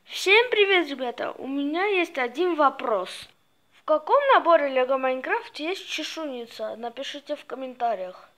Всем привет, ребята! У меня есть один вопрос. В каком наборе Лего Майнкрафт есть чешуйница? Напишите в комментариях.